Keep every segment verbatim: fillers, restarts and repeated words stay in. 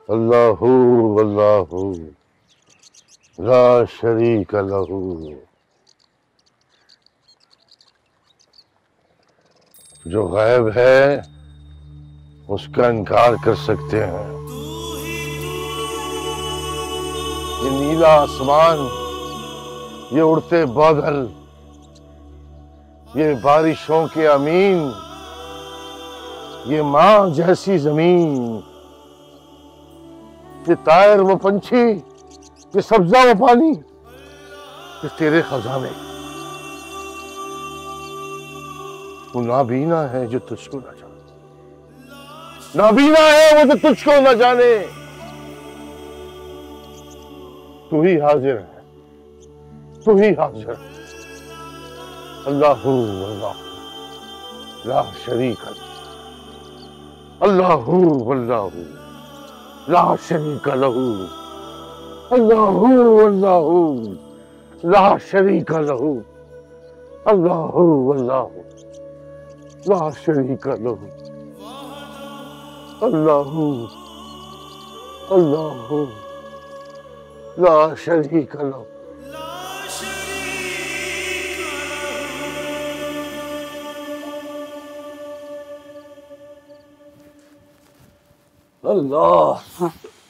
अल्लाहु अल्लाहु ला शरीक लहू। जो गायब है उसका इनकार कर सकते हैं। ये नीला आसमान, ये उड़ते बादल, ये बारिशों के अमीन, ये माँ जैसी जमीन, ये तायर वो पंछी, ये सब्जा वो पानी, ये तेरे खजाने। वो नाबीना है जो तुझको न जाने, नाबीना है वो जो तुझको न जाने। तू ही हाजिर है, तू ही हाजिर है। अल्लाहु अल्लाह ला शरीक अल्लाहु अल्लाहु ला शरीक लहू। अल्लाहु अल्लाहु ला शरीक लहू। अल्लाहु अल्लाहु ला शरीक लहू। अल्लाहु अल्लाहु ला शरीक लहू। अल्लाह।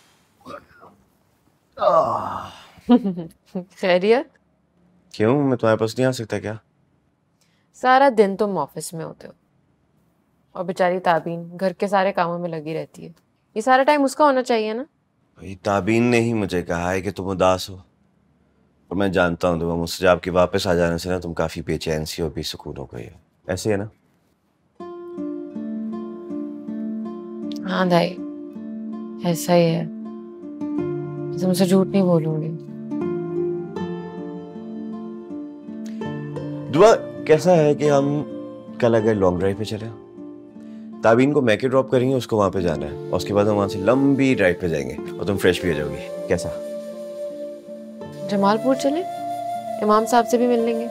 खैरियत? क्यों, मैं तुम्हारे पास नहीं आ सकता क्या? सारा दिन तुम ऑफिस में होते हो और बेचारी ताबीन घर के सारे कामों में लगी रहती है। ये सारा टाइम उसका होना चाहिए ना। भाई ताबीन ने ही मुझे कहा है कि तुम उदास हो, और मैं जानता हूँ तुम मुझसे आपके वापस आ जाने से ना तुम काफी बेचैन सी और बेसुकून हो गई हो। ऐसे है ना? हाँ भाई, ऐसा ही है। तुमसे झूठ नहीं बोलूंगी। दुआ, कैसा है कि हम कल अगर लॉन्ग ड्राइव पे चले? ताबीन को मैके ड्रॉप करेंगे, उसको वहां पे जाना है, और उसके बाद हम वहां से लंबी ड्राइव पे जाएंगे और तुम फ्रेश भी हो जाओगी। कैसा? जमालपुर चले, इमाम साहब से भी मिल लेंगे।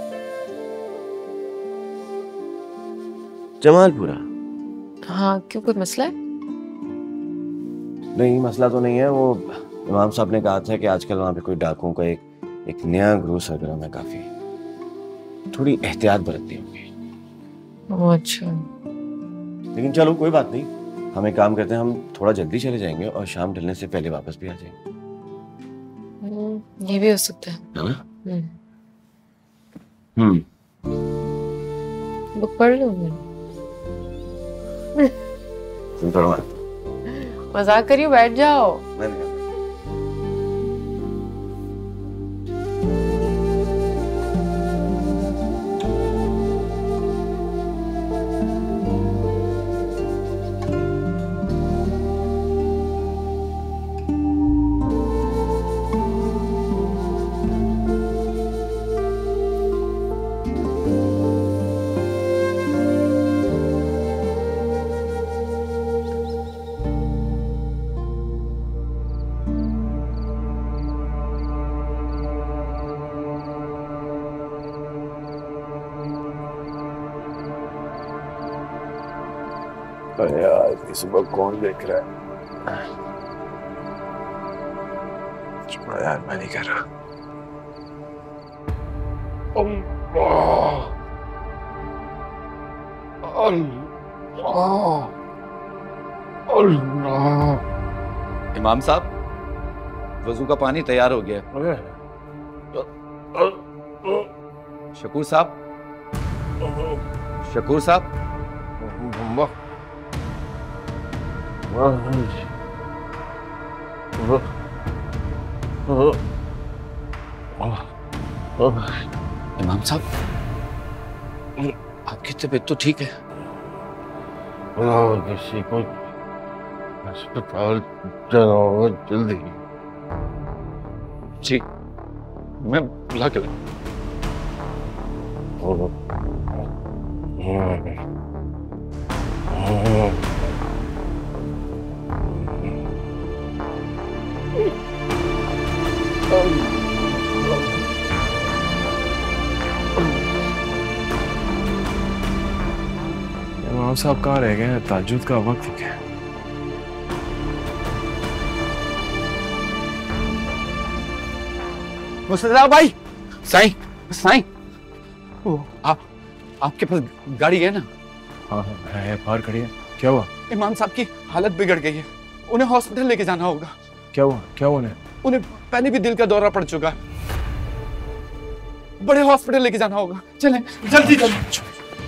जमालपुरा? हाँ, क्यों, कोई मसला है? नहीं, मसला तो नहीं है। वो इमाम साहब ने कहा था कि आजकल वहां पे कोई डाकुओं का एक एक नया ग्रुप सरगर्म है, काफी थोड़ी एहतियात बरतनी होगी। अच्छा, लेकिन चलो कोई बात नहीं, हम एक काम करते हैं, हम थोड़ा जल्दी चले जाएंगे और शाम ढलने से पहले वापस भी आ जाएंगे। ये भी हो सकता है, है ना? हम्म बुक पढ़ लो। तुम पढ़ो मत। मजाक करियो, बैठ जाओ। नहीं। यार इस सुबह कौन देख रहा है? यार मैं नहीं कर रहा। अल्लाह अल्लाह अल्लाह। इमाम साहब, वजू का पानी तैयार हो गया। शकूर साहब, शकूर साहब, इमाम साहब, आपकी तबीयत तो ठीक है? किसी को अस्पताल जाना होगा जल्दी। जी, मैं बुला के लाऊं? इमाम साहब कहाँ रह गए हैं? ताज्जुद का वक्त क्या है? मुस्तफा भाई, साईं साईं, वो आप आपके पास गाड़ी है ना? हाँ हाँ है, बाहर खड़ी है। क्या हुआ? इमाम साहब की हालत बिगड़ गई है, उन्हें हॉस्पिटल लेके जाना होगा। क्या हुआ? क्या हुआ उन्हें? उन्हें पहले भी दिल का दौरा पड़ चुका है, बड़े हॉस्पिटल लेके जाना होगा। चलें जल्दी जल्दी।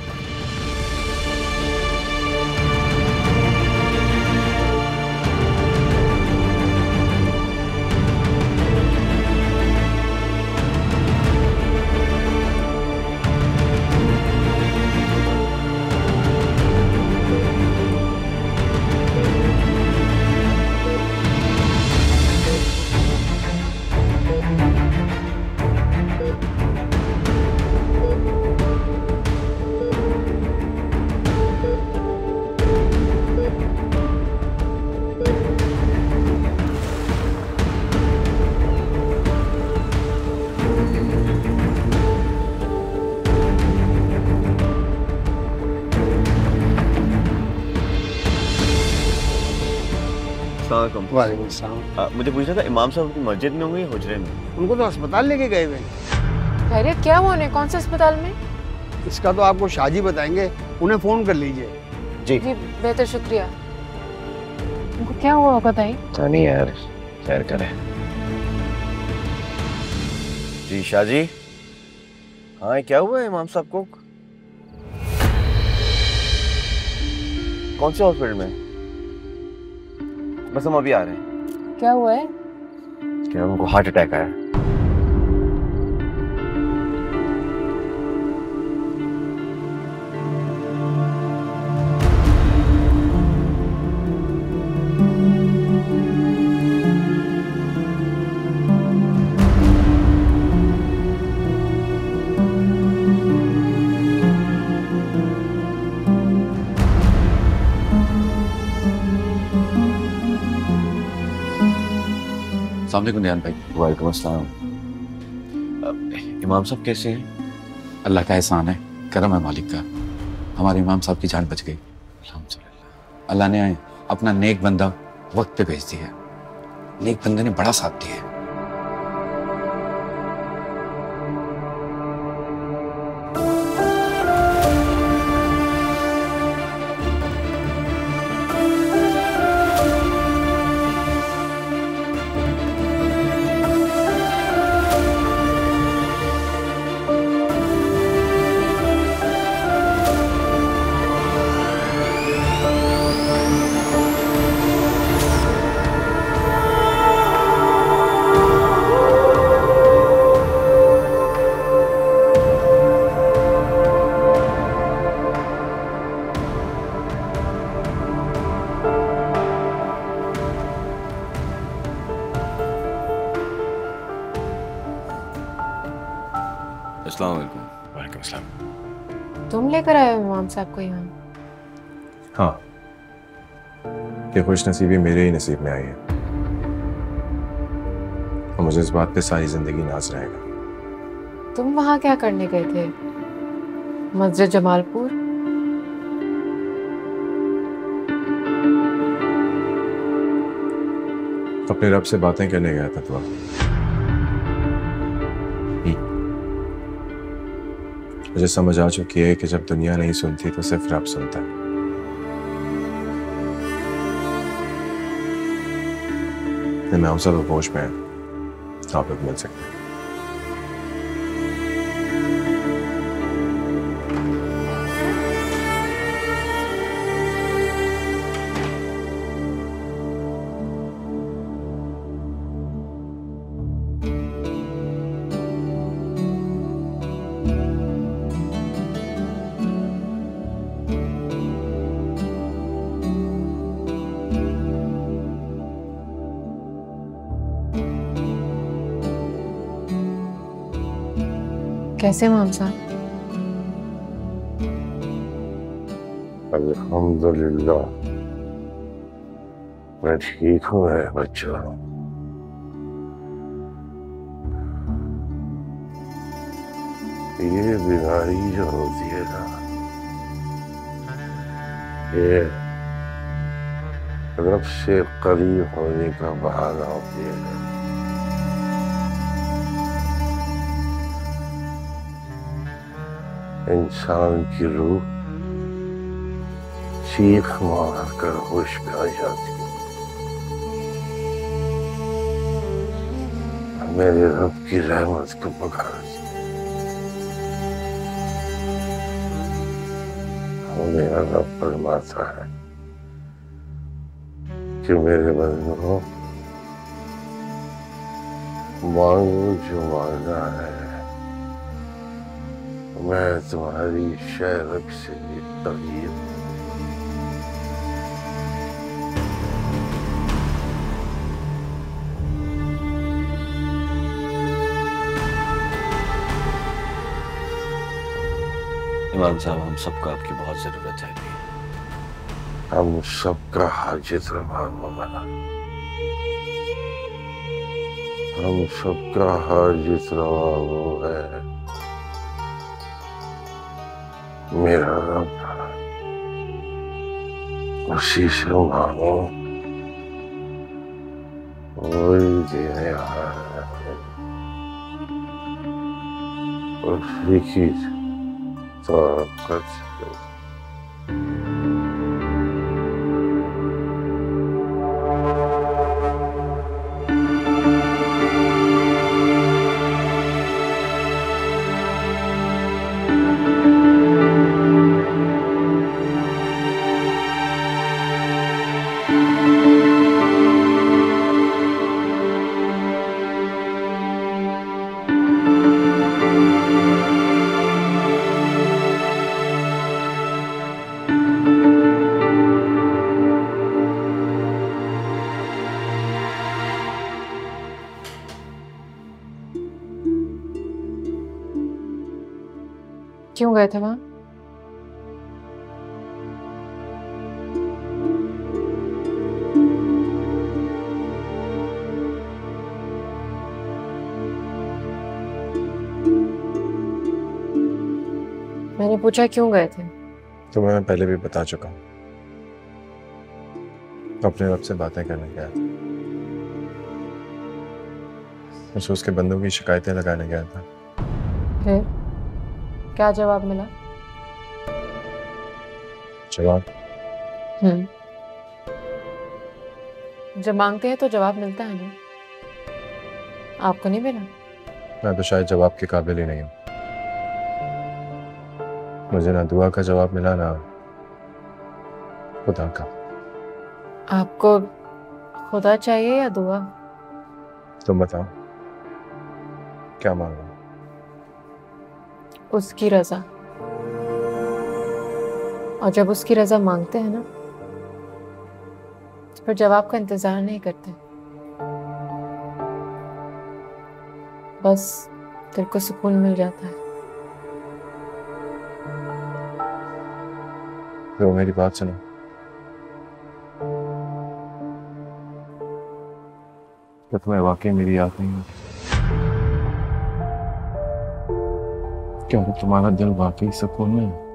वालेकुम सलाम। मुझे पूछना था, इमाम साहब की मस्जिद में होंगे या हुजरे में? उनको तो अस्पताल लेके गए हुए। खैरियत क्या हुआ उन्हें? कौन से अस्पताल में? इसका तो आपको शाहजी बताएंगे, उन्हें फोन कर लीजिए। जी जी बेहतर, शुक्रिया। उनको क्या हुआ होगा ताई? नहीं यार, खैर करे। जी शाहजी, हाँ क्या हुआ है इमाम साहब को? कौन से हॉस्पिटल में? बस हम अभी आ रहे हैं। क्या हुआ है? क्या उनको हार्ट अटैक आया? अस्सलामुअलैकुम ध्यान भाई। वालेकुम अस्सलाम। इमाम साहब कैसे हैं? अल्लाह का एहसान है, करम है मालिक का, हमारे इमाम साहब की जान बच गई। अल्हम्दुलिल्लाह। अल्लाह ने अपना नेक बंदा वक्त पे भेज दिया, नेक बंदे ने बड़ा साथ दिया। अस्सलाम वालेकुम। वालेकुम सलाम। तुम लेकर आए हो इमाम साहब को यहाँ? हाँ, ये खुश नसीबी मेरे ही नसीब में आई है और मुझे इस बात पे सारी जिंदगी नाज रहेगा। तुम वहाँ क्या करने गए थे? मस्जिद जमालपुर? अपने रब से बातें करने गया था। तो मुझे समझ आ चुकी है कि जब दुनिया नहीं सुनती तो सिर्फ रब सुनता है। मैं उनसे तो होश में आप लोग मिल सकते हैं। कैसे इमाम साहब? अल्हम्दुलिल्लाह मैं ठीक हूँ है बच्चों। ये बीमारी जो होती है ना, ये रब से करीब होने का बहाना होती है। इंसान की रूह चीख मार कर होश में आ जाती है। मेरे रब की रहमत को पुकार मेरा रब फरमाता है कि मेरे बंदों, मांगो जो मांगा है, मैं तुम्हारी शहरक से तगीर इमाम साहब, हम सबको आपकी बहुत जरूरत है। हम सबका हाजित रवा बना, हम सबका हाजित रवा वो है मेरा रब। उसी से मांगो, वही देने आया है। उसी की ताकत है। क्यों गए थे वहां? मैंने पूछा क्यों गए थे? तो मैं पहले भी बता चुका हूँ, अपने रब से बातें करने गया था। महसूस के बंदों की शिकायतें लगाने गया था। फिर क्या जवाब मिला? जवाब? हम्म जब मांगते हैं तो जवाब मिलता है ना। आपको नहीं मिला? मैं तो शायद जवाब के काबिल ही नहीं हूँ। मुझे ना दुआ का जवाब मिला, ना खुदा का। आपको खुदा चाहिए या दुआ? तुम बताओ, क्या मांगो? उसकी रजा। और जब उसकी रजा मांगते हैं ना, तो फिर जवाब का इंतजार नहीं करते, बस दिल को सुकून मिल जाता है। तो मेरी बात सुनो, तो तुम्हें वाकई मेरी याद नहीं होती? क्या तुम्हारा दिल वाकई सुकून में है?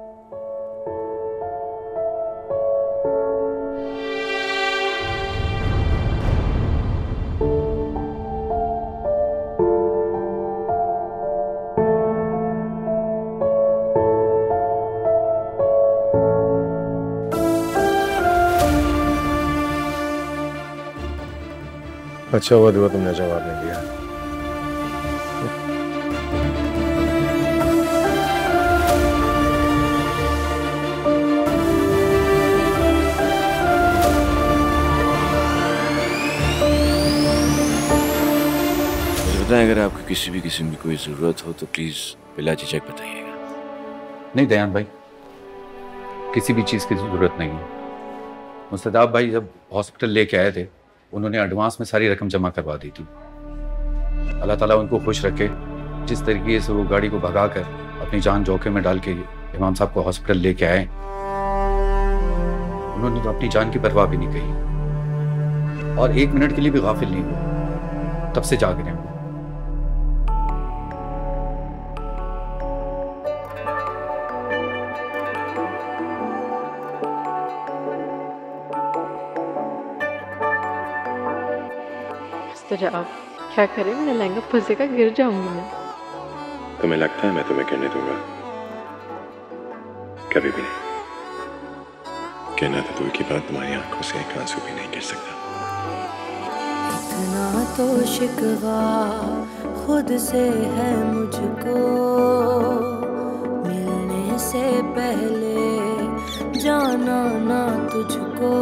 अच्छा हुआ दुआ तुमने जवाब नहीं दिया। अगर आपको किसी भी किस्म की कोई जरूरत हो तो प्लीज बिला झिझक बताइएगा। नहीं दयान भाई, किसी भी चीज़ की ज़रूरत नहीं है। मुस्तदाब भाई जब हॉस्पिटल लेके आए थे, उन्होंने एडवांस में सारी रकम जमा करवा दी थी। अल्लाह ताला उनको खुश रखे। जिस तरीके से वो गाड़ी को भगाकर अपनी जान जोखिम में डाल के इमाम साहब को हॉस्पिटल लेके आए, उन्होंने तो अपनी जान की परवाह भी नहीं कही और एक मिनट के लिए भी गाफिल नहीं हुए। तब से जाग रहे हैं। तो आप क्या करें, मेरा लहंगा फंसेगा, गिर जाऊंगी मैं। तुम्हें लगता है मैं तुम्हें गिरने दूंगा? कभी भी नहीं। कहना था दुआ की बात, तुम्हारी आंखों से एक आंसू भी नहीं गिर सकता। इतना तो शिकवा खुद से है मुझको, मिलने से पहले जाना ना तुझको,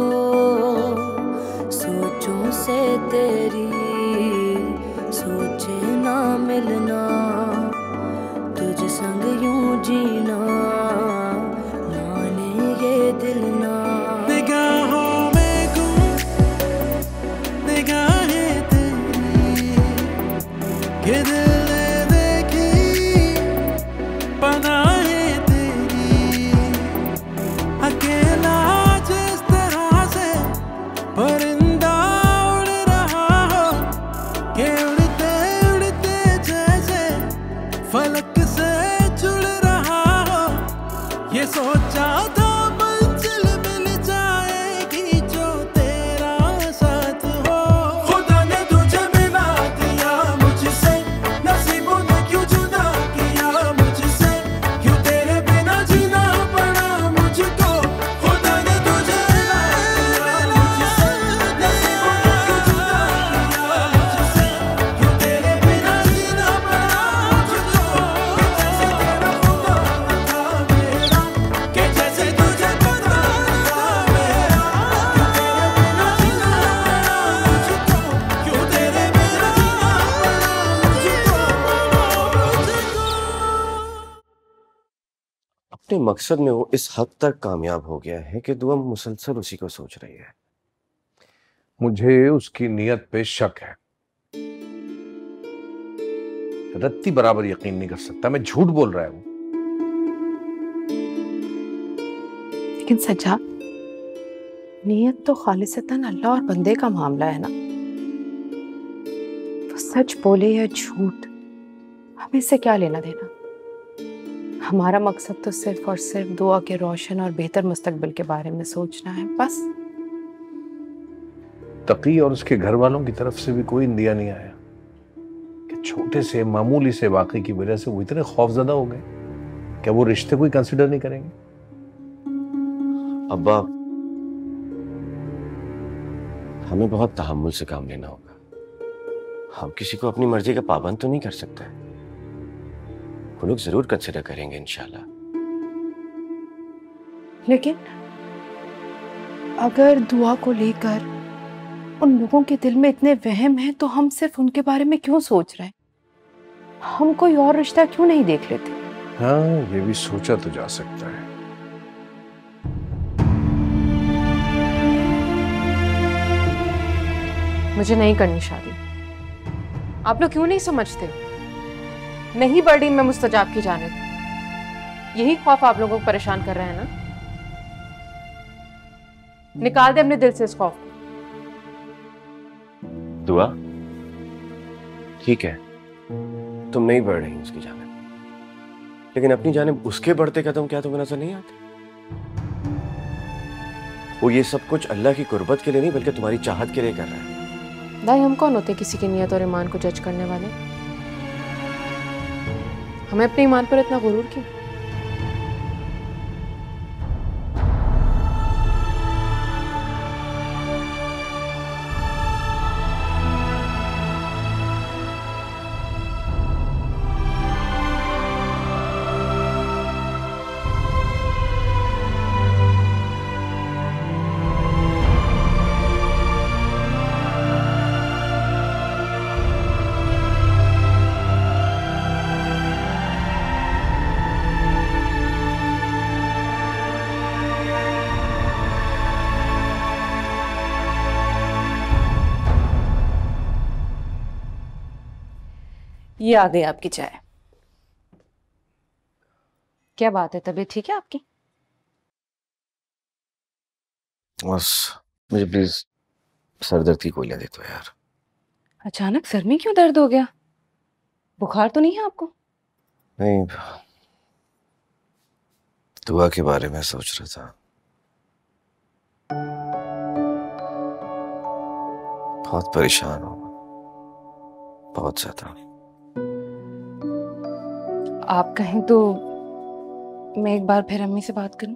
सोचों से तेरी सोचे ना मिलना, तुझ संग यूं जीना माने ये दिल ना। निगाहों में गुम निगाहें तेरी, ये दिल ने देखी पनाहें तेरी, अकेला जिस तरह से परिंदा उड़ रहा हो, के उड़ते उड़ते जैसे फलक से जुड़ रहा हो, ये सोचा था मंजिल मिल जाएगी जो तेरा साथ हो। खुदा ने तुझे मिला दिया मुझसे, नसीबों ने क्यों जुदा किया मुझसे, क्यों तेरे बिना जीना पड़ा मुझको। खुदा ने तुझे मिला दिया मुझसे, नसीबों ने क्यों जुदा किया मुझसे, क्यों तेरे बिना जीना पड़ा मुझको। कि जैसे तुझे पता था मेरा, कि जैसे तुझे पता था मेरा, क्यों तेरे बिना जीना पड़ा मुझको, क्यों तेरे बिना जीना पड़ा मुझको। अपने मकसद में वो इस हद तक कामयाब हो गया है कि दुआ मुसलसल उसी को सोच रही है। मुझे उसकी नीयत पे शक है। रत्ती बराबर यकीन नहीं कर सकता मैं झूठ बोल रहा है वो। लेकिन सज्जाद, नीयत तो खालिसतन अल्लाह और बंदे का मामला है ना। वो सच बोले या झूठ, हमें इससे क्या लेना देना। हमारा मकसद तो सिर्फ और सिर्फ दुआ के रोशन और बेहतर मुस्तकबिल के बारे में सोचना है, बस। तकी और उसके घर वालों की तरफ से भी कोई इंदिया नहीं आया कि छोटे से मामूली से वाक़े की वजह से वो इतने खौफजदा हो गए। क्या वो रिश्ते कोई कंसिडर नहीं करेंगे? अब्बा, हमें बहुत तहम्मुल से काम लेना होगा। हम किसी को अपनी मर्जी का पाबंद तो नहीं कर सकते। वो लोग जरूर कंसिडर करेंगे इंशाल्लाह। लेकिन अगर दुआ को लेकर उन लोगों के दिल में इतने वहम हैं, तो हम सिर्फ उनके बारे में क्यों सोच रहे हैं? हम कोई और रिश्ता क्यों नहीं देख लेते? हाँ, ये भी सोचा तो जा सकता है। मुझे नहीं करनी शादी। आप लोग क्यों नहीं समझते? नहीं बढ़ी मैं मुस्तजाब की जानिब। यही खौफ आप लोगों को परेशान कर रहे हैं ना? निकाल दे अपने दिल से इस खौफ को। दुआ, ठीक है, तुम नहीं बढ़ रही उसकी जानिब, लेकिन अपनी जानिब उसके बढ़ते कदम क्या तुम्हें नजर नहीं आते? वो ये सब कुछ अल्लाह की कुर्बत के लिए नहीं, बल्कि तुम्हारी चाहत के लिए कर रहा है। दाई, हम कौन होते किसी की नियत और ईमान को जज करने वाले? हमें अपने ईमान पर इतना गुरूर क्यों? ये आ गई आपकी चाय। क्या बात है, तबीयत ठीक है आपकी? बस मुझे प्लीज सरदर्द की गोलियां दे दो यार। अचानक सर में क्यों दर्द हो गया? बुखार तो नहीं है आपको? नहीं, दुआ के बारे में सोच रहा था। बहुत परेशान हूं, बहुत ज्यादा। आप कहें तो मैं एक बार फिर अम्मी से बात करूं?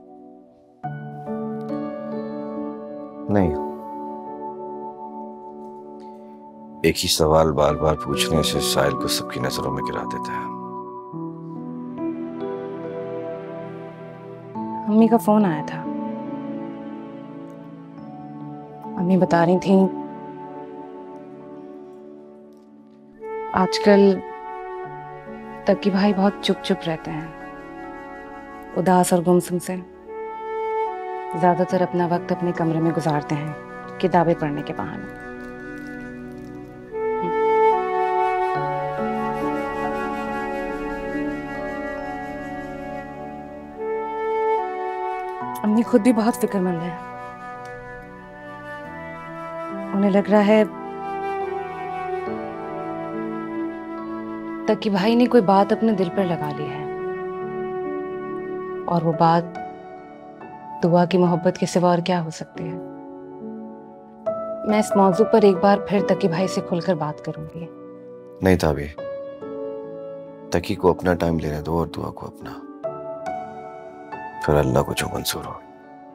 नहीं, एक ही सवाल बार बार पूछने से साहिल को सबकी नजरों में गिरा देता है। अम्मी का फोन आया था। अम्मी बता रही थी आजकल तकी भाई बहुत चुप चुप रहते हैं, उदास और गुमसुम से। ज्यादातर अपना वक्त अपने कमरे में गुजारते हैं किताबें पढ़ने के बहाने। अम्मी खुद भी बहुत फिक्रमंद है। उन्हें लग रहा है तकी भाई ने कोई बात अपने दिल पर लगा ली है, और वो बात दुआ की मोहब्बत के सिवा और क्या हो सकती है। मैं इस मौजू पर एक बार फिर तकी भाई से खुलकर बात करूंगी। नहीं ताबी, तकी को अपना टाइम लेने दो और दुआ को अपना, फिर अल्लाह को जो मंजूर हो।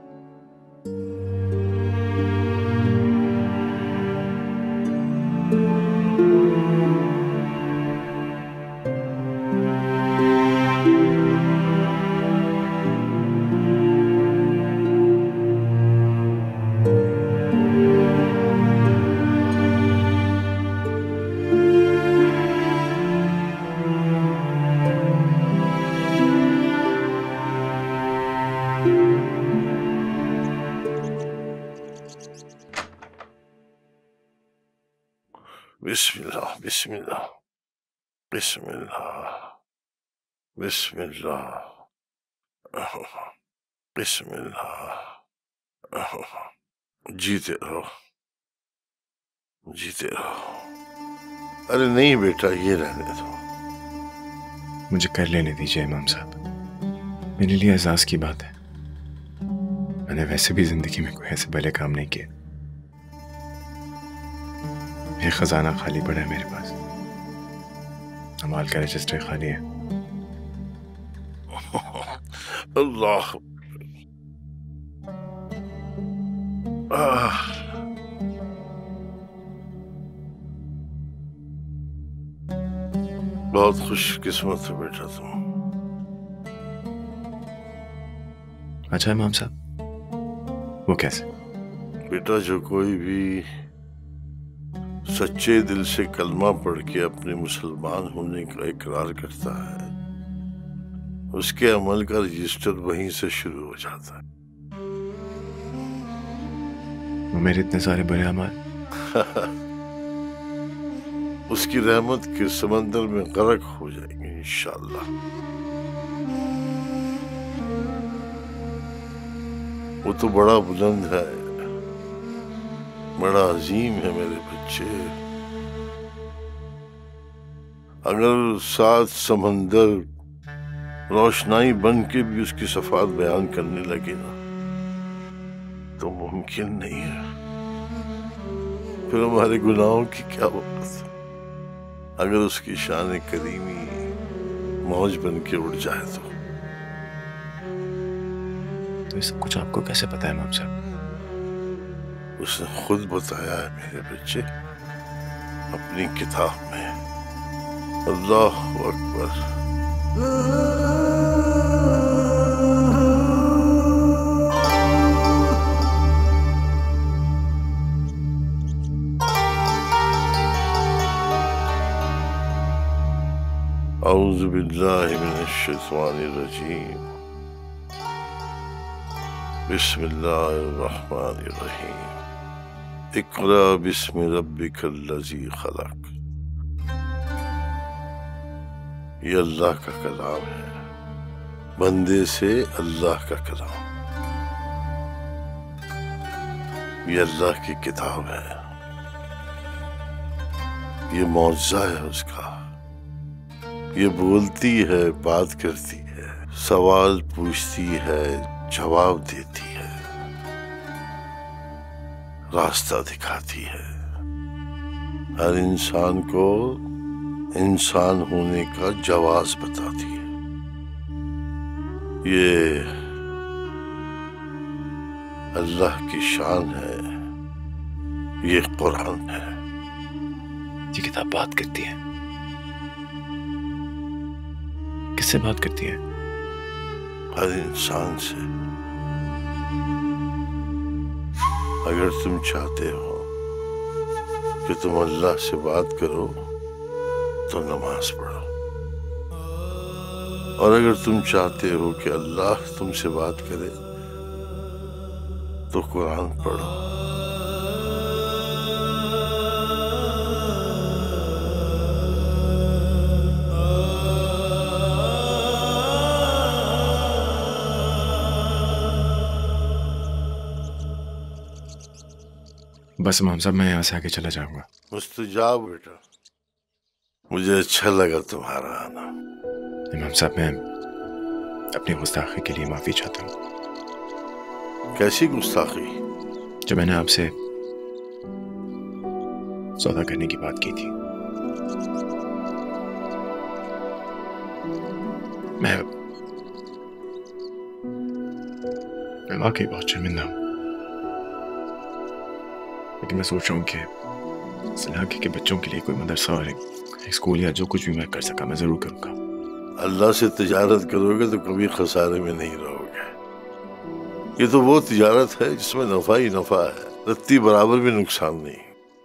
बिस्मिल्लाह बिस्मिल्लाह बिस्मिल्लाह बिस्मिल्लाह बिस्मिल्लाह। जीते रहो, जीते रहो। अरे नहीं बेटा, ये रहने दो। मुझे कर लेने दीजिए इमाम साहब, मेरे लिए एजाज की बात है। मैंने वैसे भी जिंदगी में कोई ऐसे भले काम नहीं किए। ये खजाना खाली पड़ा है मेरे पास, अमाल का रजिस्टर खाली है। अल्लाह, आह, बहुत खुशकिस्मत हो बेटा तुम। अच्छा इमाम साहब, वो कैसे? बेटा, जो कोई भी सच्चे दिल से कलमा पढ़ के अपने मुसलमान होने का इकरार करता है, उसके अमल का रजिस्टर वहीं से शुरू हो जाता है। वो मेरे इतने सारे बुरे अमाल उसकी रहमत के समंदर में गर्क हो जाएंगे इंशाअल्लाह। वो तो बड़ा बुलंद है, बड़ा अजीम है मेरे बच्चे। अगर सात समंदर रोशनाई बन के भी उसकी सफात बयान करने लगे ना, तो मुमकिन नहीं है। फिर हमारे गुनाहों की क्या बात। अगर उसकी शान करीमी मौज बन के उड़ जाए तो तो ये सब कुछ आपको कैसे पता है इमाम साहब? उसने खुद बताया है मेरे बच्चे, अपनी किताब में। अल्लाह अकबर। औज़ु बिल्लाहि मिनश शैतानिर रजीम। बिस्मिल्लाहिर रहमानिर रहीम। इक़रा बिस्मि रब्बिकल्लज़ी खलक़। ये अल्लाह का कलाम है, बंदे से अल्लाह का कलाम। ये अल्लाह की किताब है, ये मौजज़ा है उसका। ये बोलती है, बात करती है, सवाल पूछती है, जवाब देती है, रास्ता दिखाती है, हर इंसान को इंसान होने का जवाब बताती है। ये अल्लाह की शान है, ये कुरान है। ये किताब बात करती है। किससे बात करती है? हर इंसान से। अगर तुम चाहते हो कि तुम अल्लाह से बात करो तो नमाज पढ़ो, और अगर तुम चाहते हो कि अल्लाह तुमसे बात करे तो कुरान पढ़ो। बस इमाम साहब, मैं यहाँ से आगे चला जाऊंगा। मुस्तजाब बेटा, मुझे अच्छा लगा तुम्हारा आना। इमाम साहब, मैं अपनी गुस्ताखी के लिए माफी चाहता हूँ। कैसी गुस्ताखी? जब मैंने आपसे सौदा करने की बात की थी, मैं मैं वाकई बहुत शर्मिंदा हूँ, लेकिन मैं सोच रहा हूँ कि इस इलाके के बच्चों के लिए कोई मदरसा और एक स्कूल या जो कुछ भी मैं कर सका मैं जरूर करूँगा। अल्लाह से तिजारत करोगे तो कभी खसारे में नहीं रहोगे। ये तो वो तिजारत है जिसमें नफा ही नफा है, रत्ती बराबर भी नुकसान नहीं।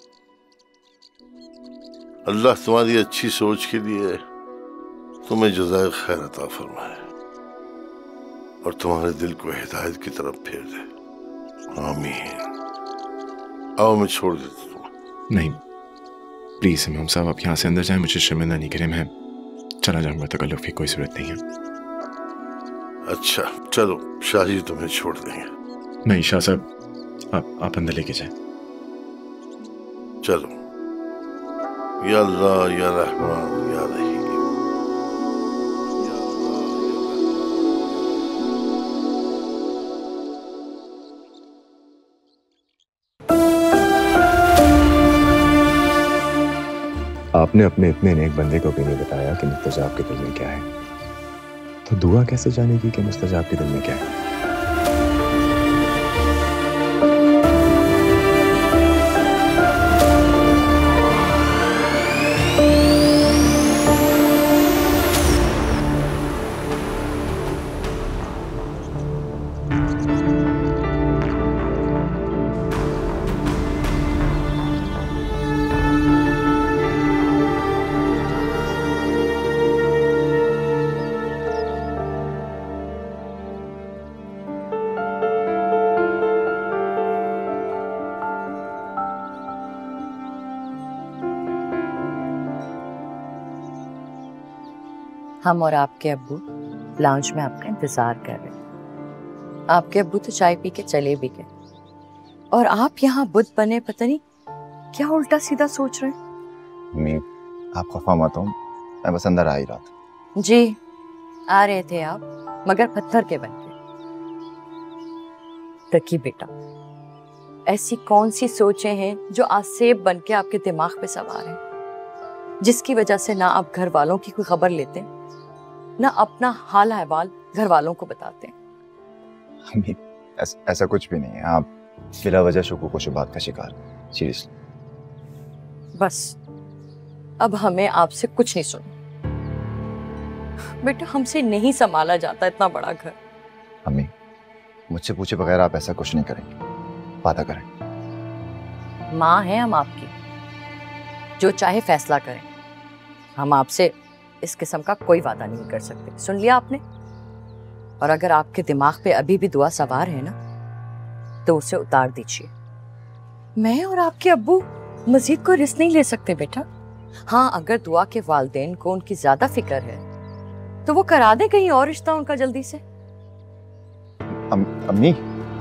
अल्लाह तुम्हारी अच्छी सोच के लिए तुम्हें जज़ाए खैर अता फरमाए और तुम्हारे दिल को हिदायत की तरफ फेर दे। आमीन। आओ, मैं छोड़ देता हूँ। नहीं, प्लीज इमाम साहब, आप यहाँ से अंदर जाएं, मुझे शर्मिंदा नहीं करें। मैं चला जाऊंगा, तकल्लुफ की कोई जरूरत नहीं है। अच्छा चलो, शाही तुम्हें छोड़ देंगे। नहीं शाह साहब, आप आप अंदर लेके जाएं। चलो। या अल्लाह, या रहमान, या रहीम। आपने अपने इतने नेक बंदे को भी नहीं बताया कि मुस्तजाब के दिल में क्या है, तो दुआ कैसे जानेगी कि मुस्तजाब के दिल में क्या है? हम और आपके अब्बू लाउंज में आपका इंतजार कर रहे हैं। आपके अब्बू तो चाय पी के चले भी गए और आप यहाँ बुद्ध बने, पता नहीं क्या उल्टा सीधा सोच रहे हैं। मैं आप खफा मत हो, मैं बस अंदर आ ही रहा था। जी आ रहे थे आप, मगर पत्थर के बन के। रखी बेटा, ऐसी कौन सी सोचें हैं जो आज सेब बन के आपके दिमाग पे सवार हैं, जिसकी वजह से ना आप घर वालों की कोई खबर लेते हैं, ना अपना हाल अहवाल घर वालों को बताते हैं। ऐस, ऐसा कुछ भी नहीं है। आप बिला वजह शुकू को शुबात का शिकार, सीरियसली। बस अब हमें आपसे कुछ नहीं सुनना बेटा, हमसे नहीं संभाला जाता इतना बड़ा घर। अम्मी, मुझसे पूछे बगैर आप ऐसा कुछ नहीं करेंगे, वादा करें। माँ है हम आपकी, जो चाहे फैसला करें। हम आपसे इस किस्म का कोई वादा नहीं कर सकते, सुन लिया आपने? और अगर आपके दिमाग पे अभी भी दुआ सवार है ना, तो उसे उतार दीजिए। मैं और आपके अब्बू मजीद कोई रिस्क नहीं ले सकते बेटा। हाँ, अगर दुआ के वालिदैन को उनकी ज्यादा फिक्र है तो वो करा दे कहीं और रिश्ता उनका जल्दी से। अम, अम्मी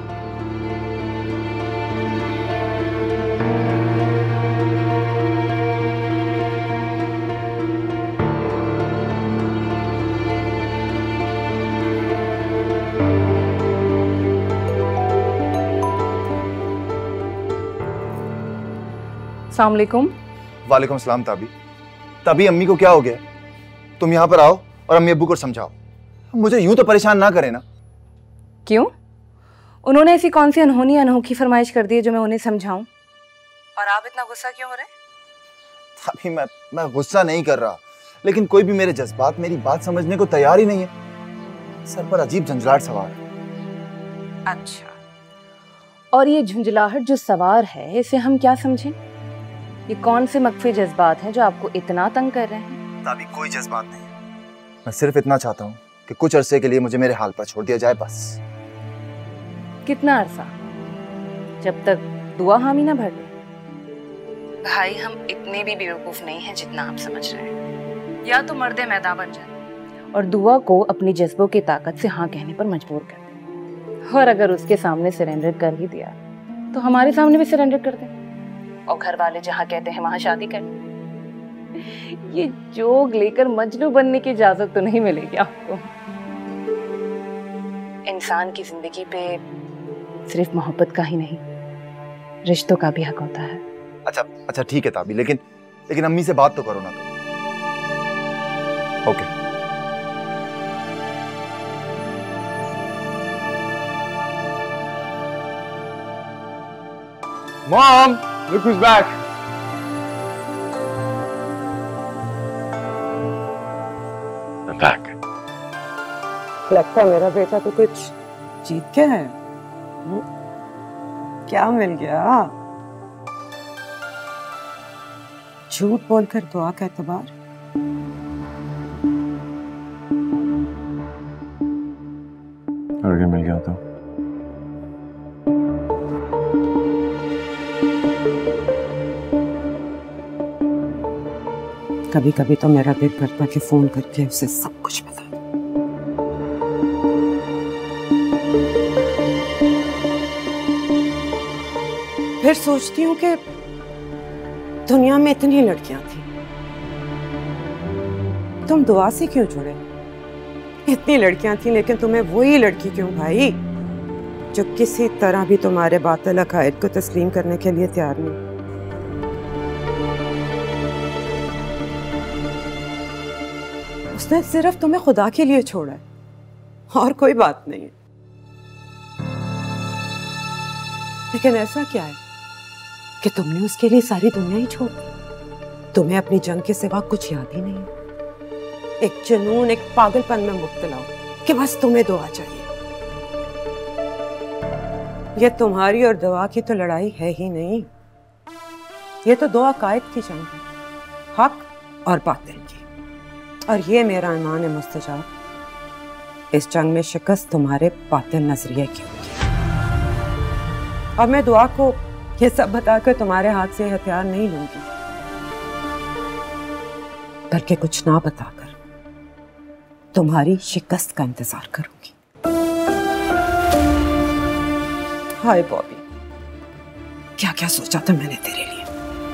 अस्सलाम वालेकुम। वालेकुम सलाम। ताबी ताबी अम्मी को क्या हो गया? तुम यहाँ पर आओ और अम्मी अब्बू को समझाओ। मुझे यूं तो परेशान ना करें ना। क्यों? उन्होंने ऐसी कौन सी अनहोनी अनोखी फरमाइश कर दी है जो मैं उन्हें समझाऊं? और आप इतना गुस्सा क्यों हो रहे? अभी मैं मैं गुस्सा नहीं कर रहा, लेकिन कोई भी मेरे जज्बात, मेरी बात समझने को तैयार ही नहीं है। सर पर अजीब झंझलाहट सवार है। अच्छा, और ये झुंझलाहट जो सवार है इसे हम क्या समझें? ये कौन से मख्फी जज्बात हैं जो आपको इतना तंग कर रहे हैं? अभी कोई जज्बात नहीं है, मैं सिर्फ इतना चाहता हूँ कि कुछ अरसे के लिए मुझे मेरे हाल पर छोड़ दिया जाए, बस। कितना अरसा? जब तक दुआ हामी ना भर ले। भाई, हम इतने भी बेवकूफ नहीं हैं जितना आप समझ रहे हैं। या तो मर्दे मैदान बन जाए और दुआ को अपनी जज्बों की ताकत से हाँ कहने पर मजबूर कर दे, और अगर उसके सामने सरेंडर कर ही दिया तो हमारे सामने भी सरेंडर कर दे, और घर वाले जहाँ कहते हैं वहां शादी कर। ये जोग लेकर मजनू बनने की इजाजत तो नहीं मिलेगी आपको। इंसान की जिंदगी पे सिर्फ मोहब्बत का ही नहीं, रिश्तों का भी हक होता है। अच्छा अच्छा ठीक है ताबी, लेकिन लेकिन अम्मी से बात तो करो ना। तो okay. Mom, look who's back. I'm back. लगता है मेरा बेटा तो कुछ जीत के है। क्या मिल गया? झूठ बोलकर दुआ का एतबार। और अगर मिल गया तो? कभी कभी तो मेरा दिल करता कि फोन करके उसे सब कुछ बता दूं। फिर सोचती हूँ कि दुनिया में इतनी लड़कियां थी, तुम दुआ से क्यों जुड़े? इतनी लड़कियां थी लेकिन तुम्हें वही लड़की क्यों भाई जो किसी तरह भी तुम्हारे बातिल अकायद को तस्लीम करने के लिए तैयार नहीं? उसने सिर्फ तुम्हें खुदा के लिए छोड़ा है और कोई बात नहीं है। लेकिन ऐसा क्या है कि तुमने उसके लिए सारी दुनिया ही छोड़ दी? तुम्हें अपनी जंग के सिवा कुछ याद ही नहीं है। एक जुनून, एक पागलपन में मुब्तला हो कि बस तुम्हें दुआ चाहिए। ये तुम्हारी और दुआ की तो लड़ाई है ही नहीं, ये तो दो अकायद की जंग है, हक और बातिल की। और ये मेरा ईमान है मुस्तजाब, इस जंग में शिकस्त तुम्हारे बातिल नजरिए की होगी। अब मैं दुआ को ये सब बताकर तुम्हारे हाथ से हथियार नहीं लूंगी, बल्कि कुछ ना बताकर तुम्हारी शिकस्त का इंतजार करूंगी। हाय बॉबी, क्या क्या सोचा था मैंने तेरे लिए।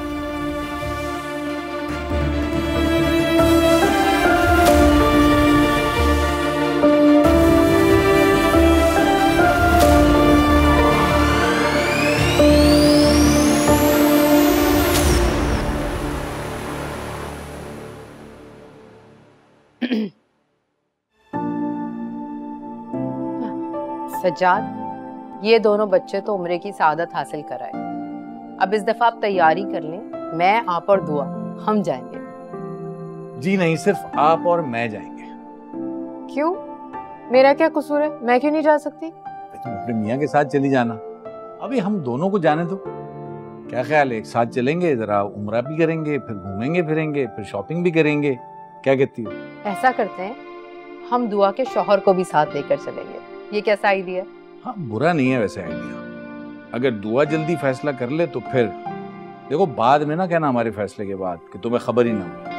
सज्जाद, ये दोनों बच्चे तो उम्रे की सादत हासिल कराए। अब इस दफा आप तैयारी कर लें, मैं, आप और दुआ हम जाएंगे। जी नहीं, सिर्फ आप और मैं जाएंगे। क्यों? मेरा क्या कसूर है? मैं क्यों नहीं जा सकती? तुम अपने मियाँ के साथ चली जाना, अभी हम दोनों को जाने दो। क्या ख्याल है, एक साथ चलेंगे, जरा उम्रा भी करेंगे, फिर घूमेंगे फिरेंगे, फिर शॉपिंग भी करेंगे। क्या कहती हो? ऐसा करते हैं, हम दुआ के शौहर को भी साथ लेकर चलेंगे। ये कैसा आइडिया? हाँ, बुरा नहीं है वैसे आइडिया। अगर दुआ जल्दी फैसला कर ले तो फिर देखो, बाद में ना कहना हमारे फैसले के बाद कि तुम्हें खबर ही ना हुई।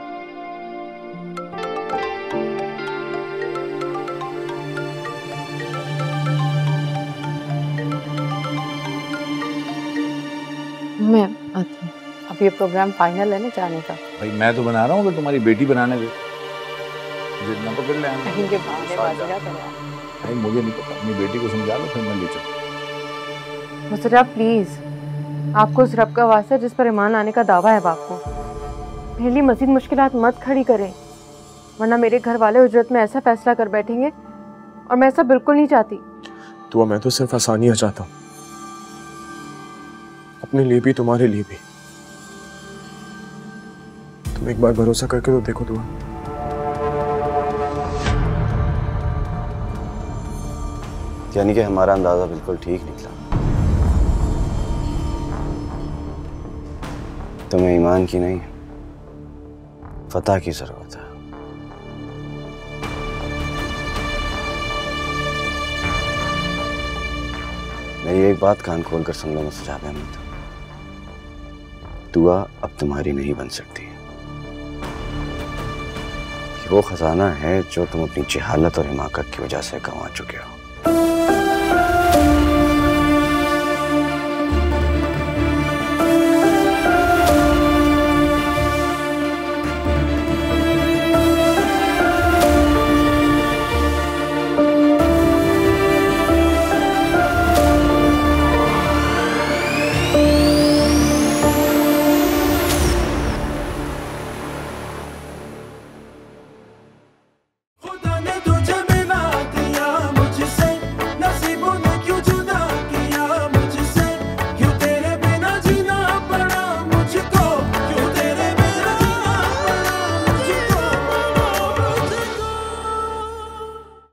मैं आती हूँ। अब ये प्रोग्राम फाइनल है ना जाने का? भाई मैं तो बना रहा हूँ, अगर तुम्हारी बेटी बनाने दे जितना पकड़ ले आना। कहीं के बहाने बाजी ना करें। नहीं, मुझे नहीं पता, अपनी बेटी को समझा लो, फिर मैं ले चलूँ। मुस्तफा प्लीज, आपको उस रब का वास्ता जिस पर ईमान लाने का दावा है बाप को, मेरे लिए मजीद मुश्किलात मत खड़ी करें। वरना मेरे घर वाले उजरत में ऐसा फैसला कर बैठेंगे, और मैं ऐसा बिल्कुल नहीं चाहती। तो मैं तो सिर्फ आसानियां चाहता हूँ, अपने लिए भी तुम्हारे लिए भी। तुम एक बार भरोसा करके तो देखो दुआ। यानी कि हमारा अंदाजा बिल्कुल ठीक निकला। तुम्हें ईमान की नहीं, फतह की जरूरत है। मेरी एक बात कान खोल कर सुन लो मुस्तजाब अहमद, दुआ अब तुम्हारी नहीं बन सकती। वो खजाना है जो तुम अपनी जहालत और हिमाकत की वजह से गंवा चुके हो।